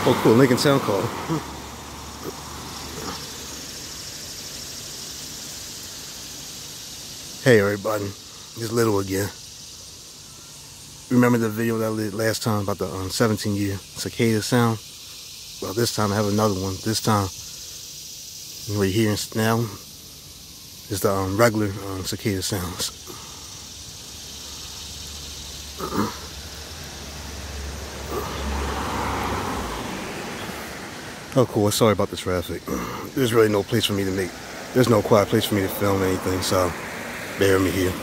Oh, cool. Lincoln Town Call. Hey, everybody. It's Little again. Remember the video that I did last time about the 17-year cicada sound? Well, this time I have another one. This time, what you're hearing now is the regular cicada sounds. Oh, cool. Sorry about the traffic. There's really no place for me to make. There's no quiet place for me to film anything, so bear with me here.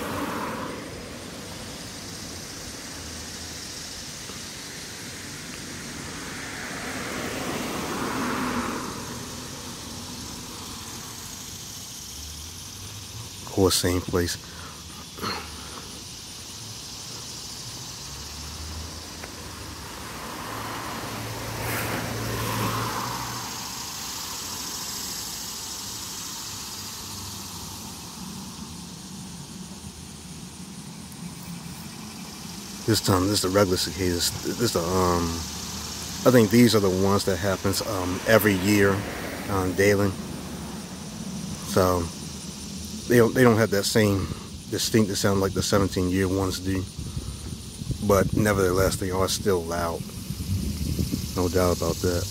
Of course, same place. This time, this is the regular cicadas. This I think these are the ones that happens every year daily. So they don't have that same distinctive sound like the 17-year ones do. But nevertheless, they are still loud. No doubt about that.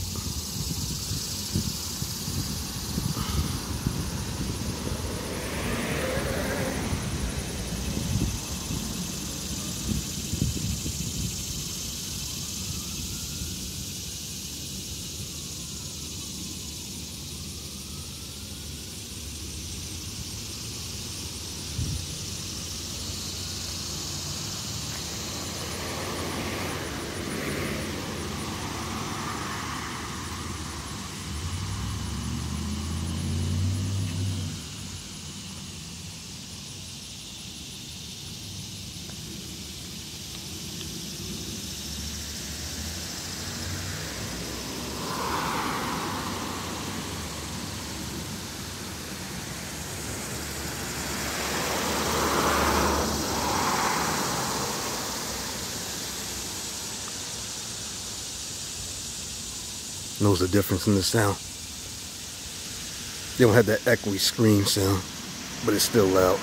Knows the difference in the sound. They don't have that echoey scream sound, but it's still loud.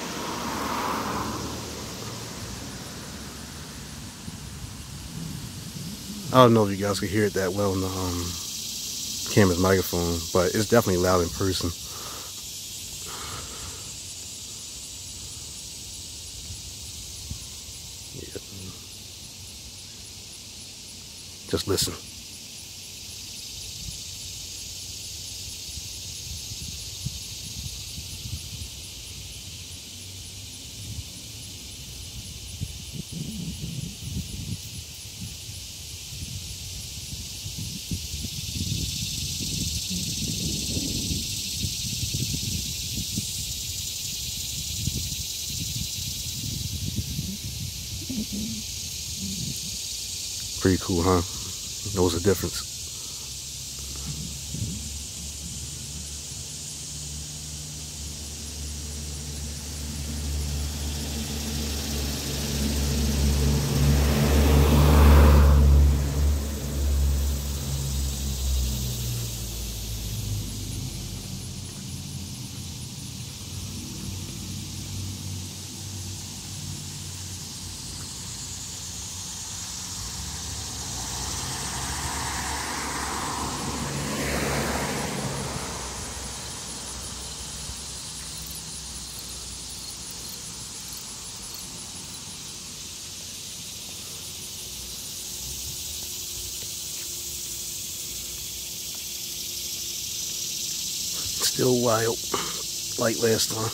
I don't know if you guys can hear it that well in the camera's microphone, but it's definitely loud in person. Yeah. Just listen. Pretty cool, huh? Knows the difference. Still wild, like last time,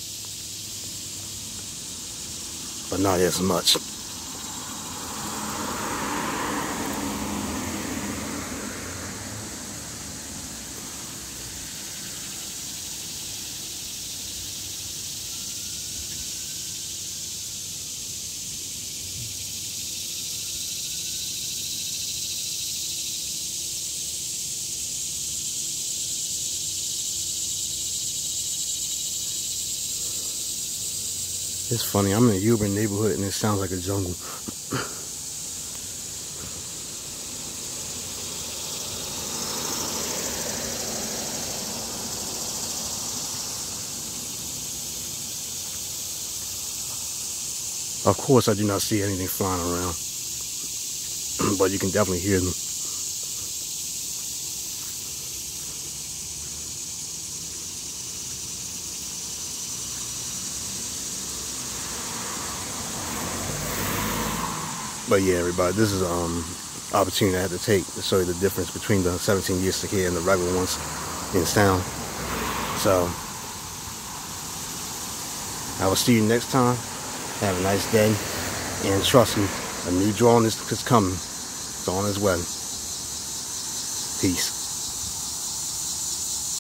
but not as much. It's funny, I'm in a urban neighborhood and it sounds like a jungle. Of course, I do not see anything flying around, but you can definitely hear them. But yeah, everybody, this is opportunity I had to take to show you the difference between the 17-year cicada and the regular ones in sound. So I will see you next time. Have a nice day, and trust me, a new drawing is coming. It's on its way. Peace.